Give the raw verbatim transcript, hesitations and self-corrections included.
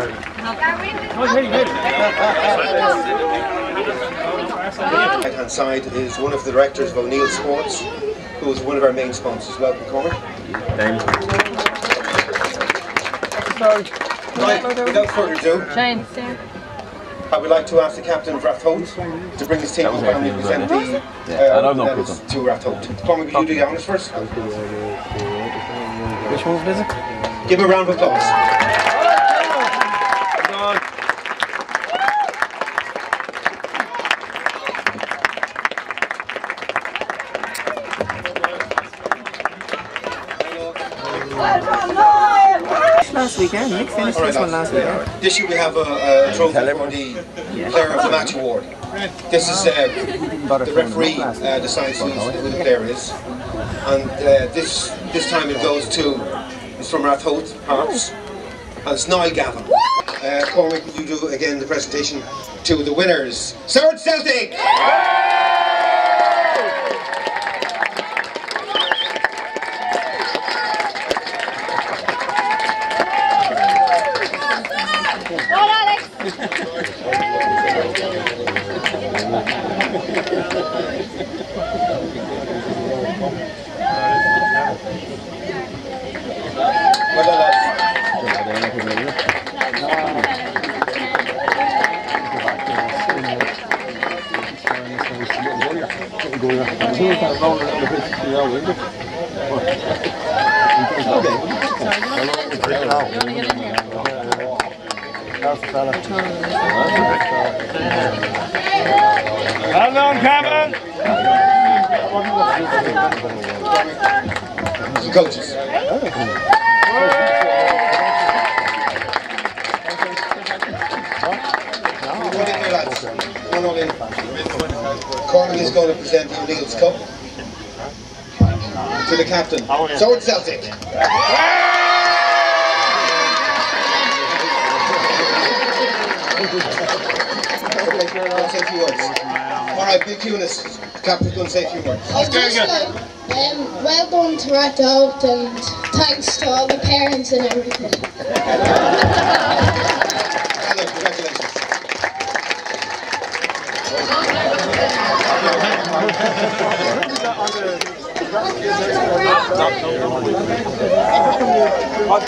Right hand side is one of the directors of O'Neill Sports, who is one of our main sponsors. Welcome, Cormac. Thanks. Right, without further ado, Shane. I would like to ask the captain of Rathote to bring his team up and present the uh, medals to Rathote. Cormac, will you do the honours first? Which one's busy? Give him a round of applause. Last weekend, Nick finished Right, this one last weekend. This year we have a, a trophy for the Player of the Match Award. This is uh, the referee uh, decides who the player is, and uh, this this time it goes to it's from Rathote Hearts, and it's Niall Gavin. Uh, Cormac, will you do again the presentation to the winners? Swords Celtic! Well done, Kevin! The coaches. One in there, lads. One all in. Cormac is going to present the O'Neill's Cup to the captain. Swords Celtic! Say a few words. Alright, Bill Cunis, the captain's going to say a few words. I'd just like, um, well done to Rathote and thanks to all the parents and everything. Hello, congratulations.